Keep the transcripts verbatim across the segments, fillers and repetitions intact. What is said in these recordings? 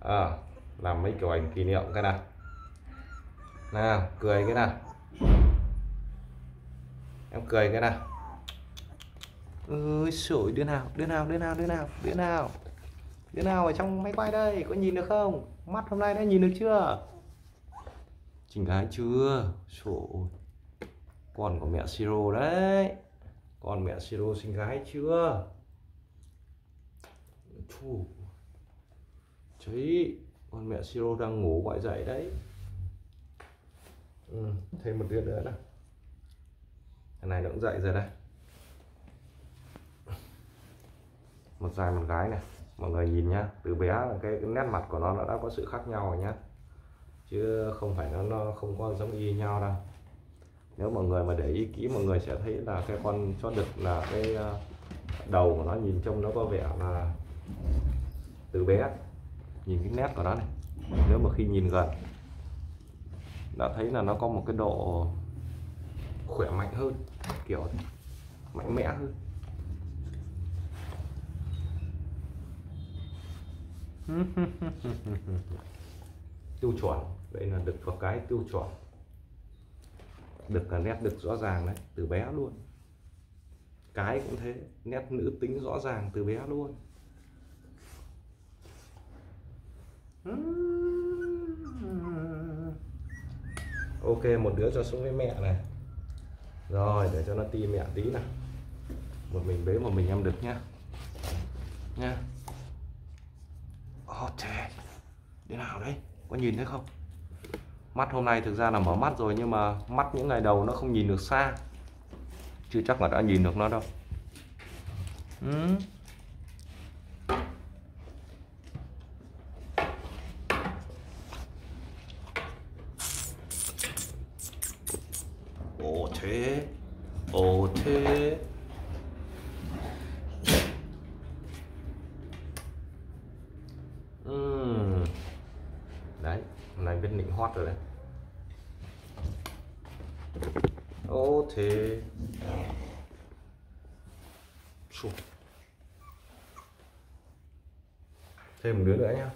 À, làm mấy kiểu ảnh kỷ niệm cái nào. Nào, cười cái nào. Em cười cái nào. Ơi sổi, đứa nào, đứa nào, đứa nào, đứa nào, đứa nào. Đứa nào ở trong máy quay đây, có nhìn được không? Mắt hôm nay đã nhìn được chưa? Trình gái chưa? Sổ. Con của mẹ Siro đấy. Con mẹ Siro xinh gái chưa? Chù. Đấy, con mẹ Siro đang ngủ gọi dậy đấy. Ừ, thêm một đứa nữa nào. Cái này nó cũng dậy rồi đây. Một trai một gái này, mọi người nhìn nhá, từ bé là cái, cái nét mặt của nó nó đã có sự khác nhau rồi nhá, chứ không phải nó nó không có giống y nhau đâu. Nếu mọi người mà để ý kỹ, mọi người sẽ thấy là cái con chó đực là cái đầu của nó nhìn trông nó có vẻ là từ bé, nhìn cái nét của nó này, nếu mà khi nhìn gần đã thấy là nó có một cái độ khỏe mạnh hơn, kiểu mạnh mẽ hơn. Tiêu chuẩn, đây là đực có cái tiêu chuẩn. Đực là nét đực rõ ràng đấy, từ bé luôn. Cái cũng thế, nét nữ tính rõ ràng từ bé luôn. Ok, một đứa cho xuống với mẹ này. Rồi, để cho nó ti mẹ tí nào. Một mình bế một mình em đực nhá. Nha. Ok. Thế nào đấy? Có nhìn thấy không? Mắt hôm nay thực ra là mở mắt rồi, nhưng mà mắt những ngày đầu nó không nhìn được xa, chưa chắc là đã nhìn được nó đâu. Ừ. Ồ thế, ồ thế. Uhm. Đấy, hôm nay biết nịnh hót rồi đấy. Ồ thế. Thêm một đứa nữa nhá.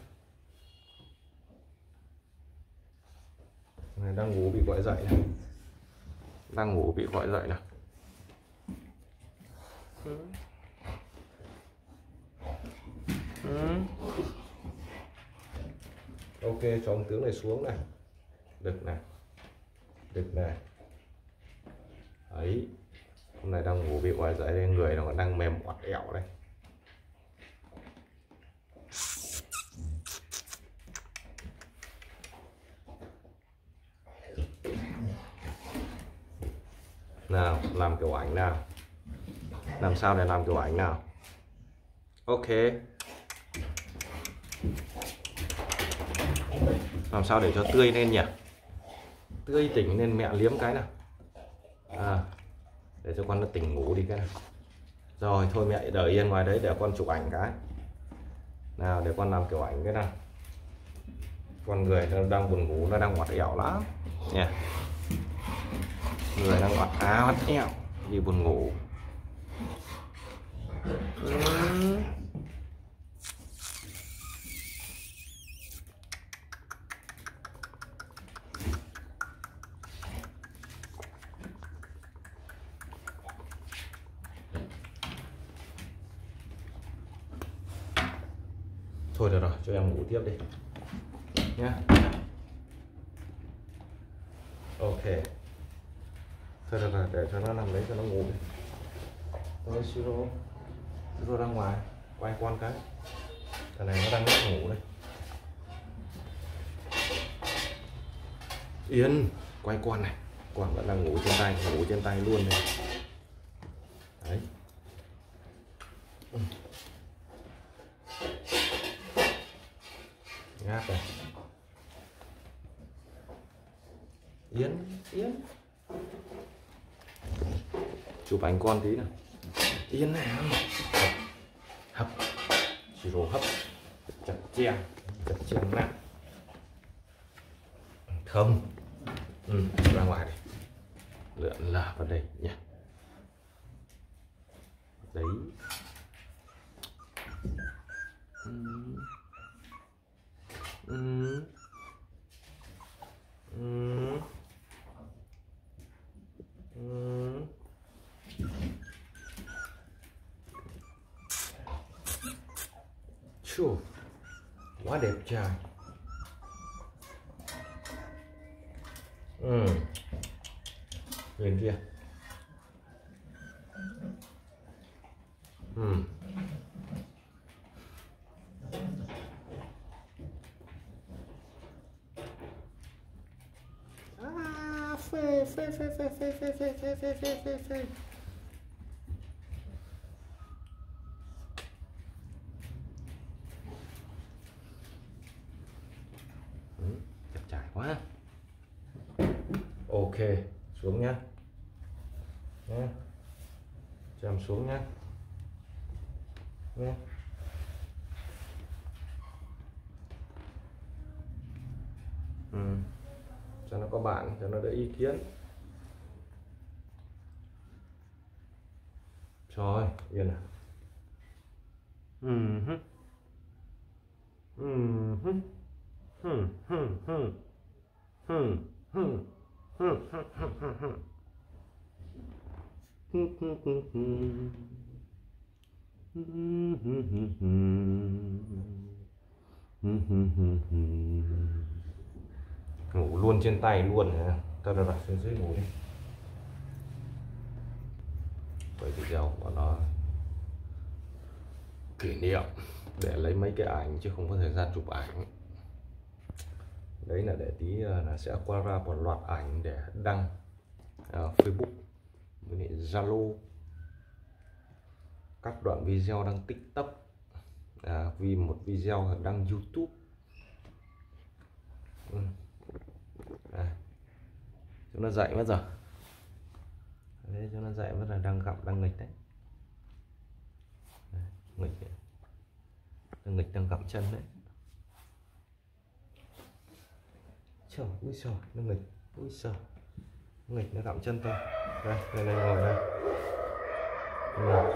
Này đang ngủ bị gọi dậy này. Đang ngủ bị gọi dậy này. Ừ. Ừ. Ok, cho ông tướng này xuống này. Đực này. Đực này. Ấy. Hôm nay đang ngủ bị gọi dậy đây, người nó còn đang mềm oặt ẻo đây. Nào, làm kiểu ảnh nào. Làm sao để làm kiểu ảnh nào. Ok. Làm sao để cho tươi lên nhỉ. Tươi tỉnh lên, mẹ liếm cái nào. À, để cho con nó tỉnh ngủ đi cái nào. Rồi thôi mẹ đợi yên ngoài đấy để con chụp ảnh cái. Nào để con làm kiểu ảnh cái nào. Con người nó đang buồn ngủ, nó đang oặt ẻo lắm nha. Người đang oặt áo oặt ẻo đi buồn ngủ. Ừ. Thôi được rồi, cho em ngủ tiếp đi nhá. Ok. Thôi được rồi, để cho nó nằm đấy cho nó ngủ đi. Thôi Siro, Siro ra ngoài, quay con cái. Thằng này nó đang ngất ngủ đây. Yên, quay con này. Con vẫn đang ngủ trên tay, ngủ trên tay luôn này. Đấy. Ngáp này. Yên, Yên. Chụp ảnh con tí nào. Yên nào. Hấp. Siro hấp. Chặt chẽ. Chặt chẽ nặng. Không. Ừ, ra ngoài đây. Lượn lờ vào đây nhỉ. Đấy. Ừ. Chù, quá đẹp trai. Ừ. Nhìn kia. Ừ. À, phê phê phê phê phê phê phê phê phê phê phê phê. Ừ, đẹp trai quá. Ok, xuống nhá. Nhá. Cho em xuống nhá. Nhá. Ừ. Cho nó có bạn, cho nó đỡ ý kiến. Rồi, yên à. Ừ. Ừ. Ừ. Ừ. Ừ. Ừ. Ừ. Ừ. Ngủ luôn trên tay luôn hả? Tao đặt xuống dưới ngủ đi. Bởi video của nó kỷ niệm để lấy mấy cái ảnh chứ không có thời gian chụp ảnh. Đấy là để tí là sẽ qua ra một loạt ảnh để đăng uh, Facebook với lại Zalo, các đoạn video đăng TikTok, à, vì một video đăng YouTube. Ừ. À, cho nó dậy mất rồi. Đấy, cho nó dậy mất là đang gặp đang nghịch đấy. Đấy, nghịch đấy. Đang nghịch đang gặm chân đấy. Trời, ui trời, nó nghịch, ui trời, nghịch nó gặm chân tôi. Đây, đây, đây ngồi đây. Đây.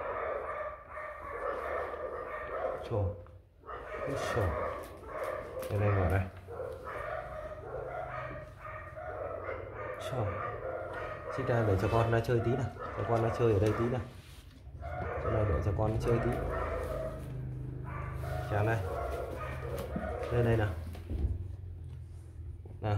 Trời, ui trời, đây, đây ngồi đây. Trời, xin ra để cho con nó chơi tí nào, cho con nó chơi ở đây tí nào. Chỗ này để cho con nó chơi tí. Chào này, đây đây nào. Nào.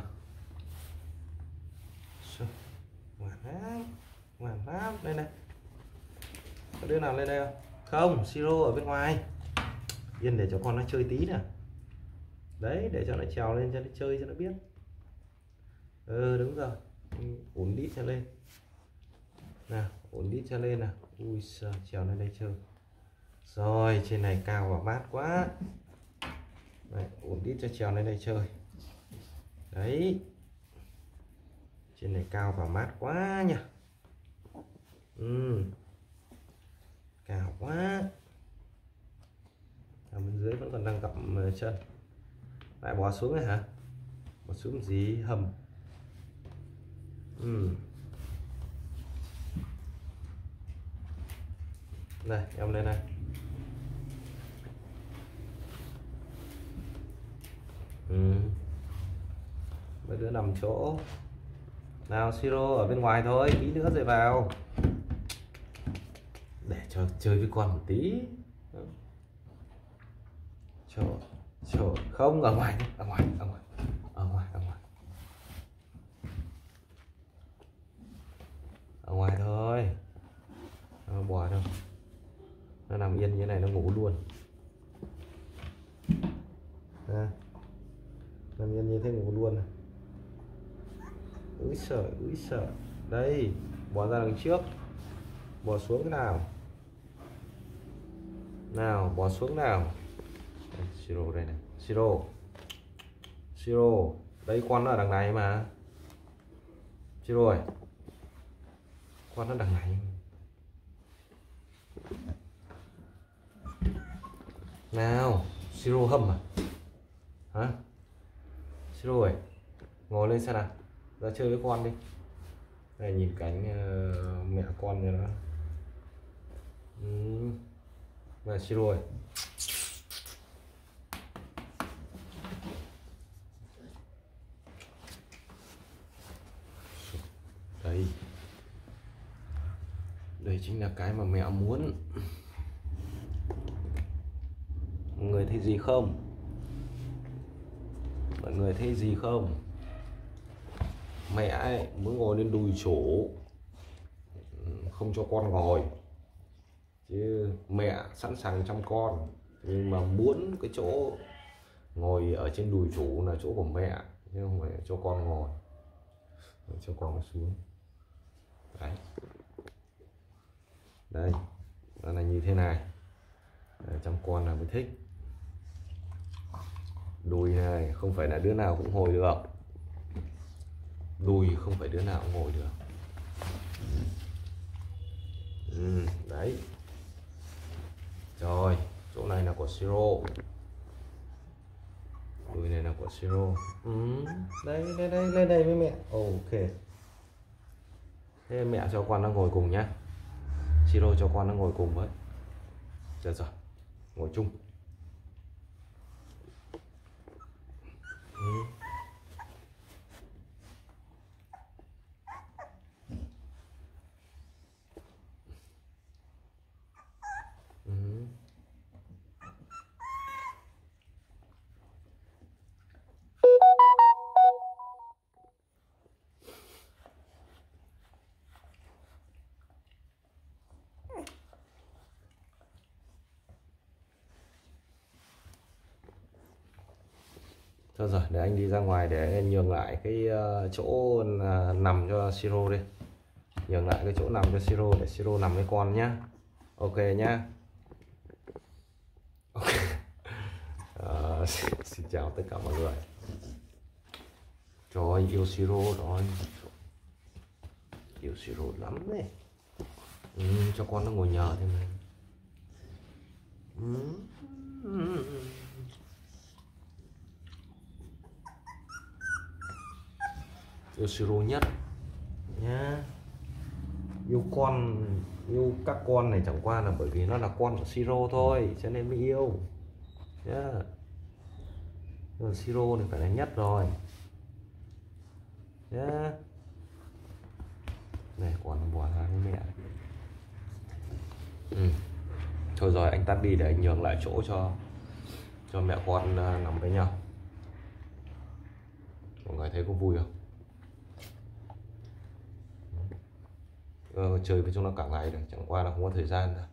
Ngoan lắm, ngoan lắm, đây này. Có đứa nào lên đây không? Không, Siro ở bên ngoài. Yên để cho con nó chơi tí nè. Đấy, để cho nó trèo lên cho nó chơi cho nó biết. Ừ, đúng rồi. Ổn đít cho lên. Nào, ổn đít cho lên nào. Ui giời, trèo lên đây chơi. Rồi, trên này cao và mát quá. Đấy, ổn đít cho trèo lên đây chơi. Đấy. Trên này cao và mát quá nhỉ. Ừ. Cao quá. Ở bên dưới vẫn còn đang gặm chân. Lại bò xuống này hả? Bò xuống gì hầm. Ừ. Này, em lên này. Ừ. Mấy đứa nằm chỗ. Nào Siro ở bên ngoài thôi, tí nữa rồi vào. Để cho chơi với con một tí. Trời, trời, không, ở ngoài, ở ngoài, ở ngoài, ở ngoài, ở ngoài. Ở ngoài thôi. Nó bò đâu. Nó nằm yên như thế này nó ngủ luôn. À, nằm yên như thế ngủ luôn này. Úi sợ, úi sợ. Đây, bò ra đằng trước. Bò xuống cái nào. Nào, bò xuống nào. Đây, Siro đây này. Siro. Siro. Đây con nó ở đằng này mà. Siro ơi. Con nó đằng này. Nào, Siro hâm à? Hả? Siro ơi. Ngồi lên xem nào. Ra chơi với con đi. Đây nhìn cảnh uh, mẹ con này nó. Ừ. Và Siro ơi. Đây. Đây chính là cái mà mẹ muốn. Mọi người thấy gì không? Mọi người thấy gì không? Mẹ ấy mới ngồi lên đùi chủ, không cho con ngồi, chứ mẹ sẵn sàng chăm con, nhưng mà muốn cái chỗ ngồi ở trên đùi chủ là chỗ của mẹ, chứ không phải cho con ngồi. Cho con xuống đấy, đây nó là như thế này. Đấy, chăm con là mới thích. Đùi này không phải là đứa nào cũng ngồi được, đùi không phải đứa nào cũng ngồi được. Ừ, đấy rồi, chỗ này là của Siro, đùi này là của Siro. Ừ, đây đây đây lên đây với mẹ. Ok, thế mẹ cho con nó ngồi cùng nhá. Siro cho con nó ngồi cùng với. Được rồi, ngồi chung. Ừ. Ừ. Thôi rồi, để anh đi ra ngoài để nhường lại cái chỗ nằm cho Siro đi. Nhường lại cái chỗ nằm cho Siro để Siro nằm với con nhá. Ok nhá. Ok. À, xin, xin chào tất cả mọi người. Trời ơi, yêu Siro rồi. Yêu Siro lắm đấy. Ừ, cho con nó ngồi nhờ thế này. Ừ. Ừ. Yêu Siro nhất nhá. Yêu con, yêu các con này chẳng qua là bởi vì nó là con của Siro thôi, cho nên mới yêu nhá. Yeah. Siro thì phải là nhất rồi nhá. Yeah. Này còn bò ra với mẹ. Ừ. Thôi rồi, anh tắt đi để anh nhường lại chỗ cho cho mẹ con nằm với nhau. Mọi người thấy có vui không? Ờ, chơi với chúng nó cả ngày rồi, chẳng qua là không có thời gian nữa.